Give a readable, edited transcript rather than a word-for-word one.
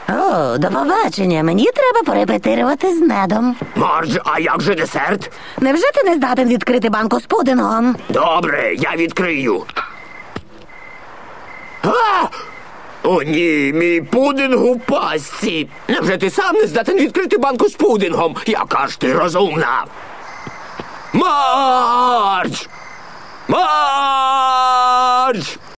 О, до побачення. Мені треба порепетирувати з Недом. Мардж, а як же десерт? Невже ти не здатен відкрити банку з пудингом? Добре, я відкрию. А! О, ні, мій пудинг у пастці. Невже ти сам не здатен відкрити банку з пудингом? Яка ж ти розумна? Мардж! Мардж!